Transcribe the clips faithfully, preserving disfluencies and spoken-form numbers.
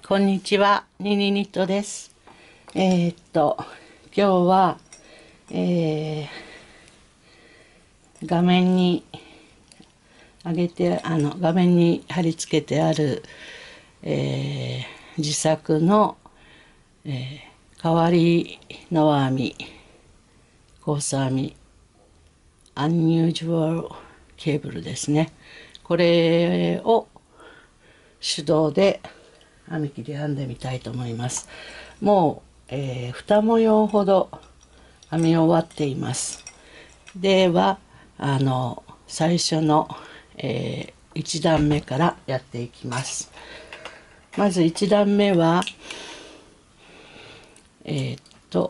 こんにちは、ニニニットです。えーっと、今日は、えー画面に上げて、あの、画面に貼り付けてある、えー自作の、えー変わり縄編み、コース編み、アンニュージュアルケーブルですね。これを手動で編み切り編んでみたいと思います。もう、えー、に模様ほど編み終わっています。では、あの、最初の、えー、いち段目からやっていきます。まずいち段目は、えー、っと、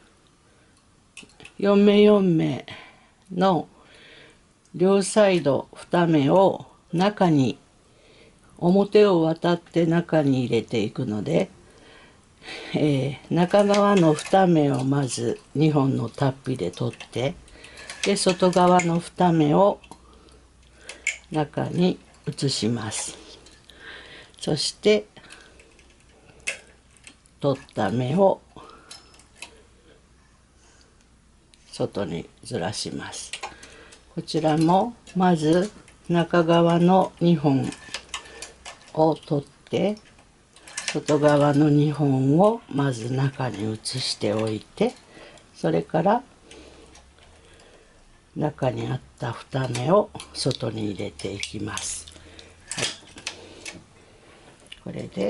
よん目よん目の両サイドに目を中に、表を渡って中に入れていくので、えー、中側のに目をまずにほんのタッピで取って、で外側のに目を中に移します。そして取った目を外にずらします。こちらもまず中側のにほんを取って外側のにほんをまず中に移しておいて、それから中にあったに目を外に入れていきます。はい、これで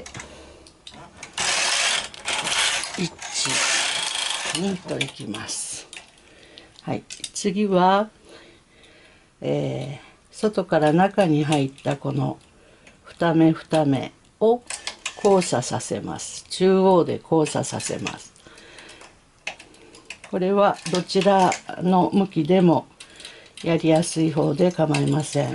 いち、にといきます。はい、次は、えー、外から中に入ったこのに目に目を交差させます。中央で交差させます。これはどちらの向きでもやりやすい方で構いません。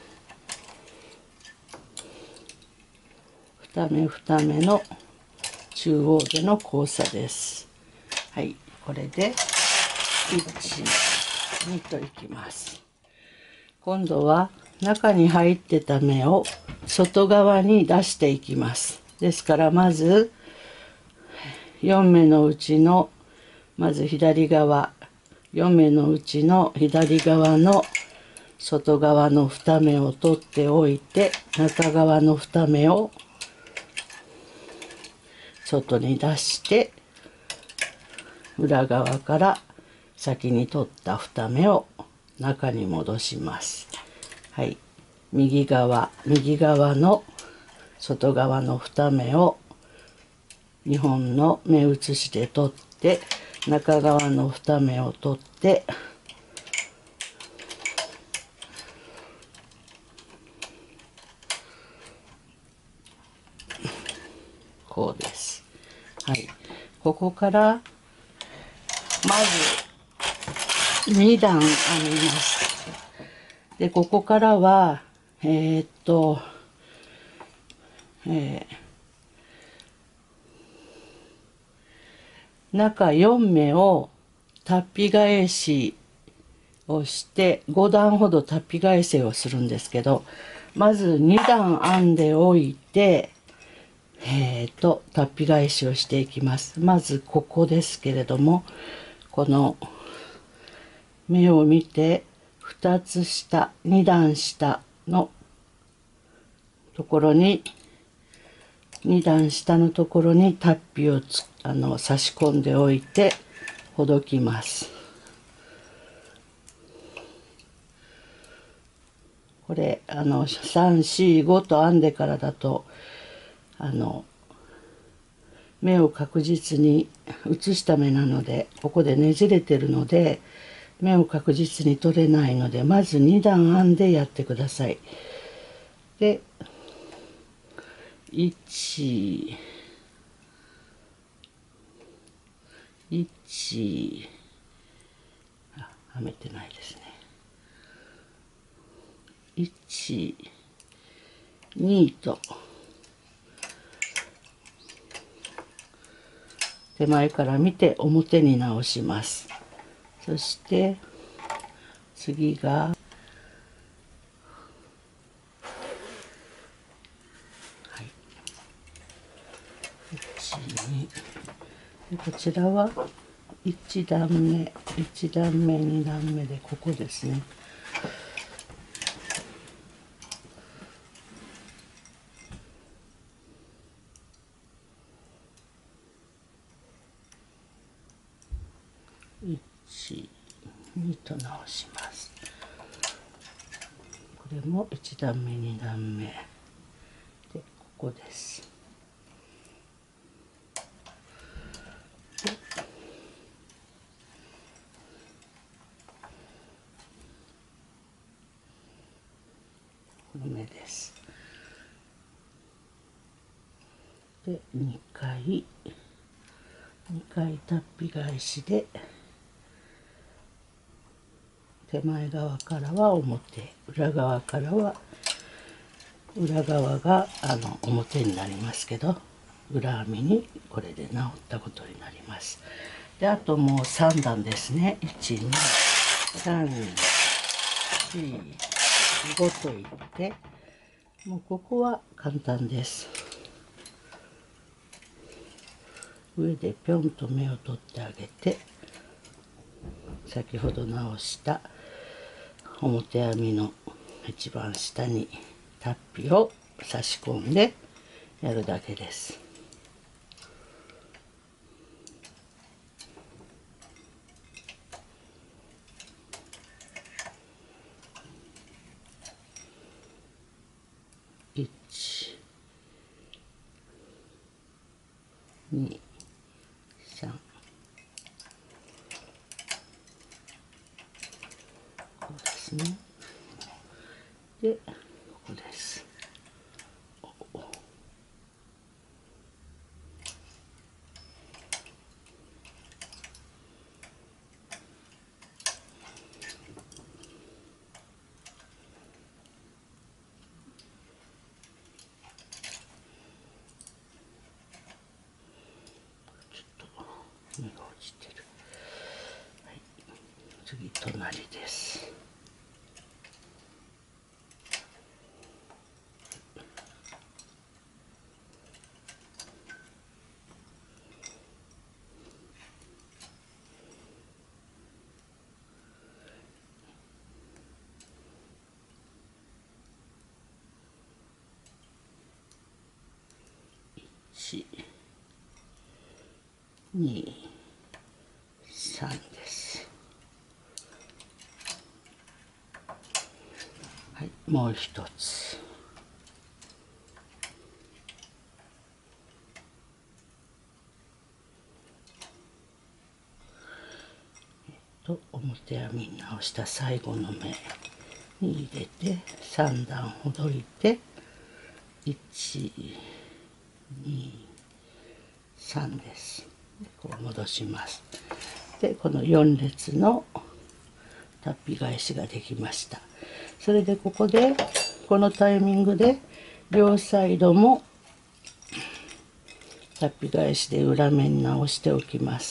に目に目の中央での交差です。はい、これでいち、にといきます。今度は中に入ってた目を外側に出していきます。ですからまずよん目のうちのまず左側、よん目のうちの左側の外側のに目を取っておいて、中側のに目を外に出して裏側から先に取ったに目を中に戻します。はい、右側右側の外側のに目をにほんの目移しで取って中側のに目を取ってこうです。はい、ここからまずに段編みます。でここからはえー、っと、えー、中よん目をタッピ返しをしてご段ほどタッピ返しをするんですけど、まずに段編んでおいて、えー、とタッピ返しをしていきます。まずここですけれども、この目を見てふたつ下に段下のところにに段下のところにタッピをつあの差し込んでおいてほどきます。これあのさん、し、ごと編んでからだとあの目を確実に写した目なので、ここでねじれてるので目を確実に取れないので、まずに段編んでやってください。でいち、いち、あ、編めてないですね。いち、にと手前から見て表に直します。そして次が、はい、 ちらはいち段目いち段目に段目でここですね。いち、にと直します。これもいち段目に段目でここです。この目です。でにかいにかいタッピ返しで手前側からは表、裏側からは裏側があの表になりますけど、裏編みにこれで直ったことになります。であともうさん段ですね。いち、に、さん、よん、ごといって、もうここは簡単です。上でぴょんと目を取ってあげて、先ほど直した表編みの一番下にタッピを差し込んでやるだけです。いち、に、さん、こうですね。でここです。ちょっと目が落ちてる。はい、次隣です。いち、に、さんです。はい、もう一つ。と表編みに直した最後の目に入れてさん段ほどいていち、に、さんです。でこう戻します。でこのよん列のタッピ返しができました。それでここでこのタイミングで両サイドもタッピ返しで裏面直しておきます。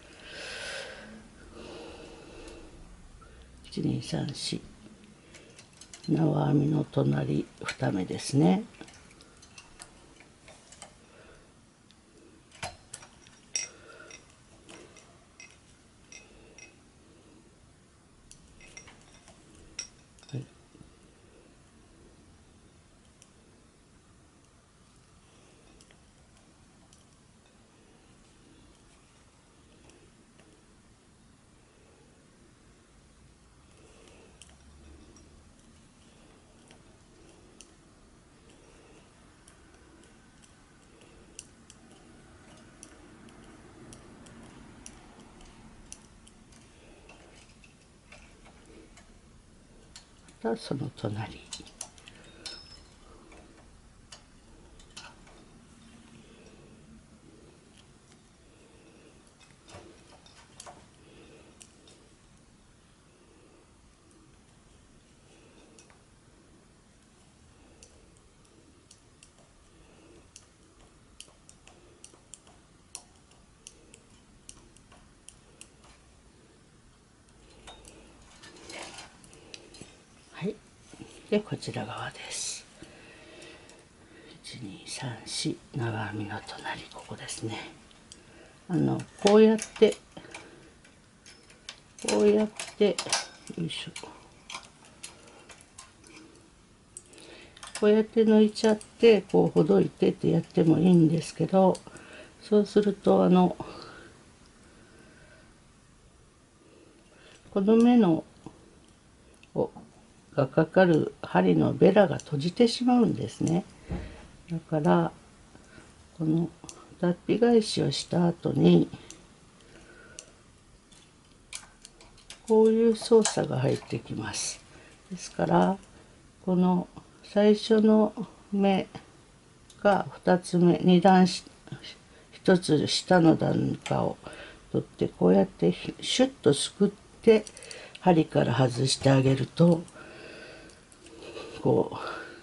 いち、に、さん、よん、縄編みの隣に目ですね。はい、またその隣。はい、でこちら側です。いち、に、さん、よん、長編みの隣ここですね。 あのこうやってこうやってよいしょこうやって抜いちゃってこうほどいてってやってもいいんですけど、そうするとあのこの目のがかかる針のベラが閉じてしまうんですね。だからこの脱皮返しをした後にこういう操作が入ってきます。ですからこの最初の目がふたつめに段しひとつ下の段階を取ってこうやってシュッとすくって針から外してあげるとこう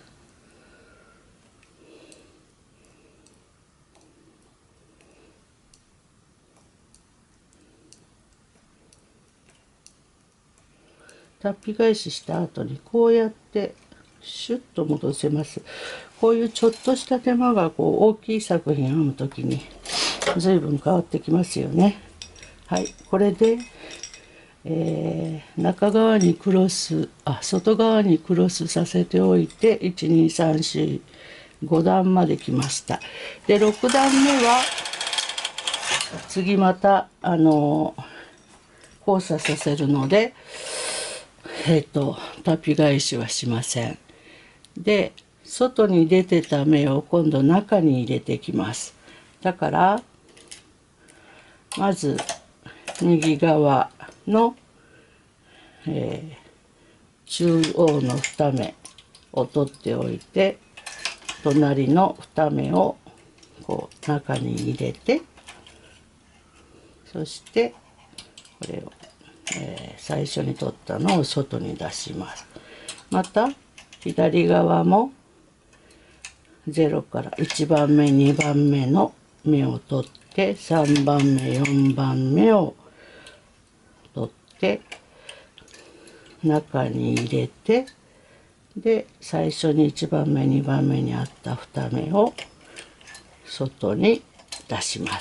脱皮返しした後にこうやってシュッと戻せます。こういうちょっとした手間がこう大きい作品編む時に随分変わってきますよね。はい、これで、えー、中側にクロスあ外側にクロスさせておいていちにさんしご段まで来ました。でろく段目は次またあの交差させるのでえっと脱皮返しはしません。で外に出てた目を今度中に入れてきます。だからまず右側の、えー、中央のに目を取っておいて隣のに目をこう中に入れてそしてこれを、えー、最初に取ったのを外に出します。また左側もゼロからいちばんめにばんめの目を取ってさんばんめよんばんめを取って中に入れてで最初にいちばんめにばんめにあったに目を外に出します。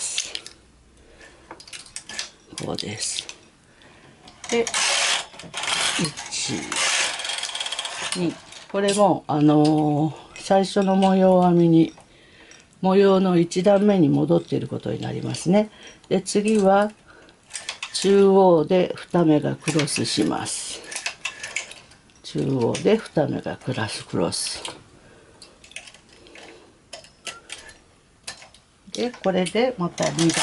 こうです。でいちにこれもあのー、最初の模様編みに模様のいち段目に戻っていることになりますね。で次は中央でに目がクロスします。中央でに目がクラスクロスでこれでまたに段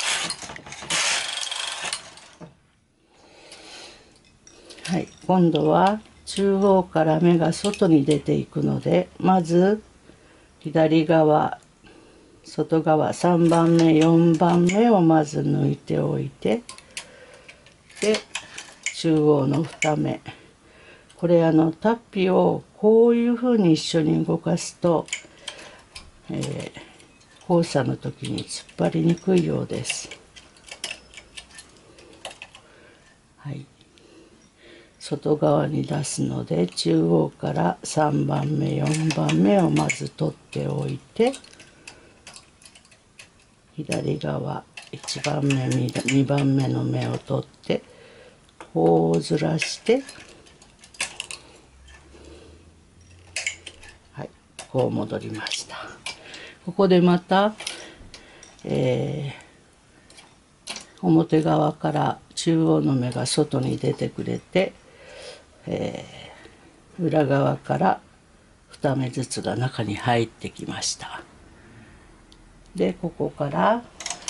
はい、今度は中央から目が外に出ていくのでまず左側外側さんばんめよんばんめをまず抜いておいてで中央のに目これあの脱皮をこういうふうに一緒に動かすと、えー、交差の時に突っ張りにくいようです。はい、外側に出すので中央からさんばんめよんばんめをまず取っておいて左側いちばんめにばんめの目を取ってこうずらしてはいこう戻りました。ここでまた、えー、表側から中央の目が外に出てくれて、えー、裏側からに目ずつが中に入ってきました。でここから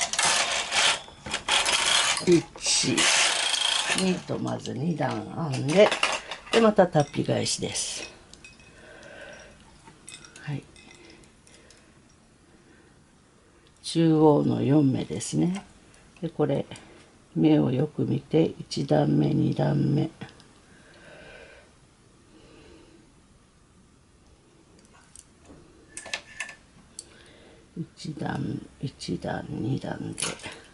いちにとまずに段編んででまた脱皮返しです。はい、中央のよん目ですね。でこれ目をよく見ていち段目に段目いち段いち段に段で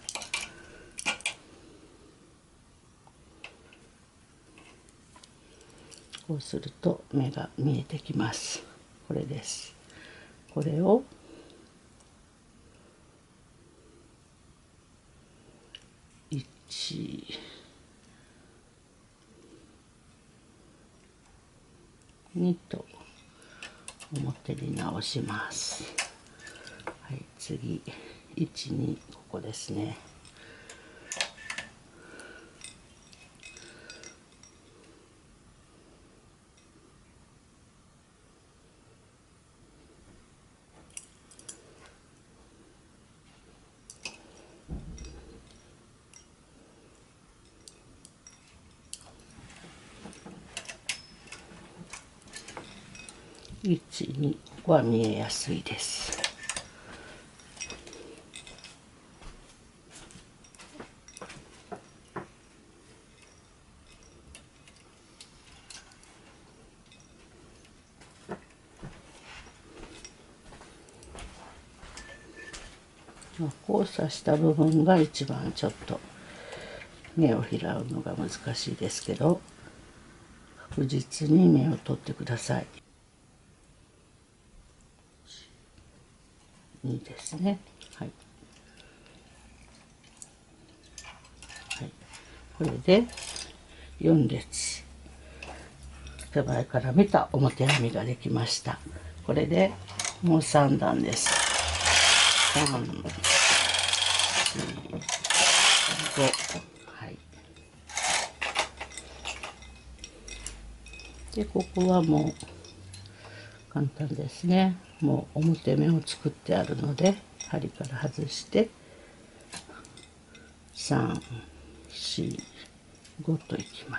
こうすると目が見えてきます。これです。これをち、にと表に直します。はい、次いち、に、ここですね。いち、には見えやすいです。交差した部分が一番ちょっと目を拾うのが難しいですけど、確実に目を取ってください。にですね。はい。はい、これでよん列手前から見た表編みができました。これでもうさん段です。さん、よん、ご、はい。でここはもう簡単ですね。もう表目を作ってあるので針から外してさん、よん、ごといきます。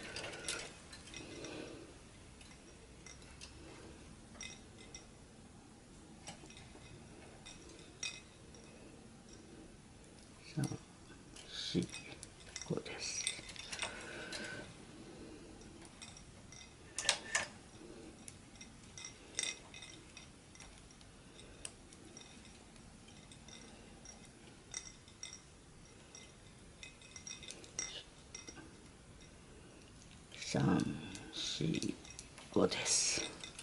さん、よん、ごです。さん、よん、ごです。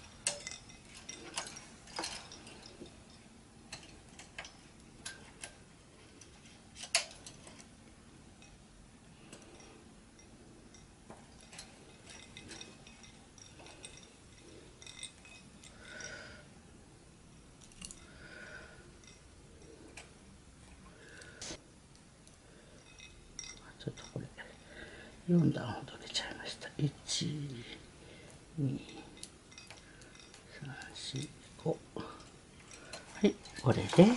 ちょっとこれよん段ほど出ちゃいました。いち、に、さん、よん、ご。はい、これで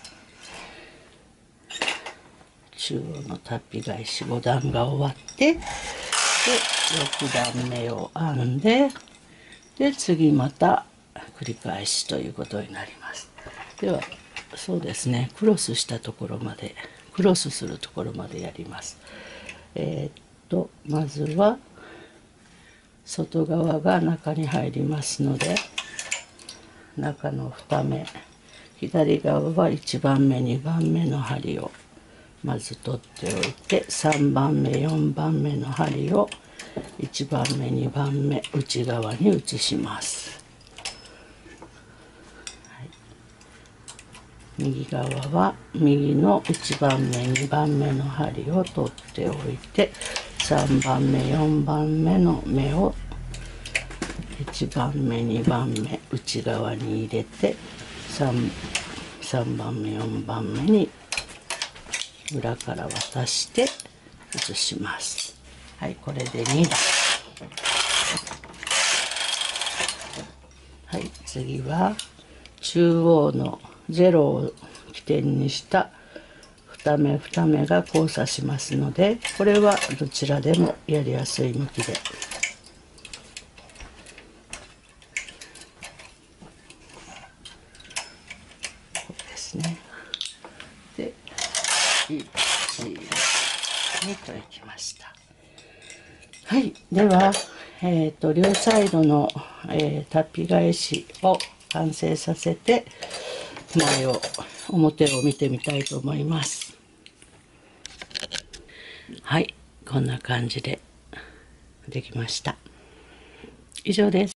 中央のタッピ返しご段が終わって、でろく段目を編んで、で次また繰り返しということになります。ではそうですね、クロスしたところまでクロスするところまでやります。えー、っとまずは外側が中に入りますので、中のに目、左側はいちばんめにばんめの針をまず取っておいて、さんばんめよんばんめの針をいちばんめにばんめ内側に移します。はい、右側は右のいちばんめにばんめの針を取っておいて、さんばんめよんばんめの目をいちばんめにばんめ内側に入れて、 3, 3番目よんばんめに裏から渡して移します。はい、これでに段。はい、次は中央のゼロを起点にしたに目に目が交差しますので、これはどちらでもやりやすい向きで。こうですね。で、いち、にといきました。はい、では、えーと、両サイドの、えー、タッピ返しを完成させて、前を表を見てみたいと思います。はい、こんな感じでできました。以上です。